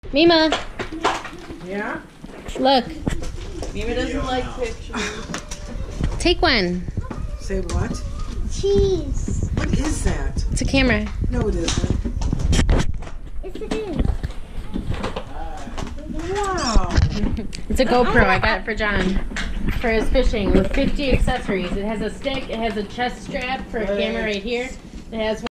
Mima, Yeah? look. Mima doesn't like pictures. Take one. Say what? Cheese. What is that? It's a camera. No, it isn't. Yes, it is. Wow. It's a GoPro. I got it for John for his fishing with 50 accessories. It has a stick. It has a chest strap for a camera right here. It has